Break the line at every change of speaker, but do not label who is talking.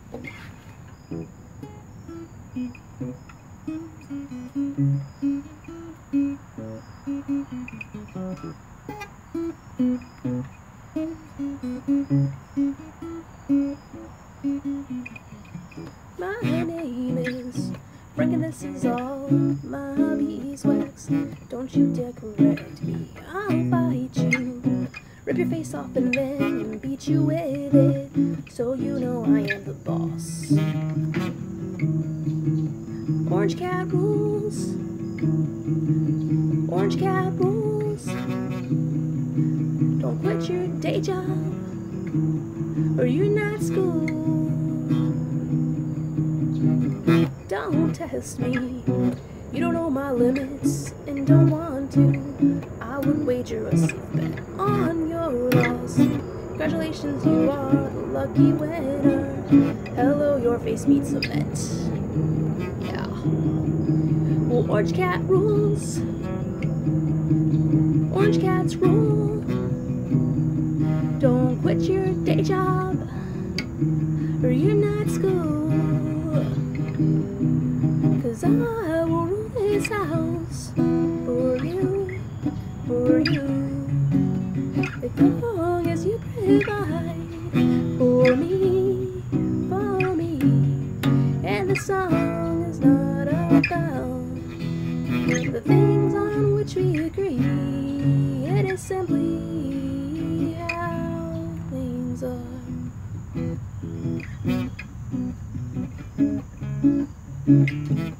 My name is Frank and this is all my beeswax. Don't you dare correct me, I'll fight you. Rip your face off and then beat you with it, so you know I am the boss. Orange cat rules. Orange cat rules. Don't quit your day job, or you're not school. Don't test me, you don't know my limits and don't want to. I would wager a safe bet on your loss. Congratulations, you are the lucky winner. Hello, your face meets cement. Yeah. Well, orange cat rules. Orange cats rule. Don't quit your day job, or you're not school. 'Cause I will rule this house for you, as long as you provide for me, and the song is not about the things on which we agree, it is simply how things are.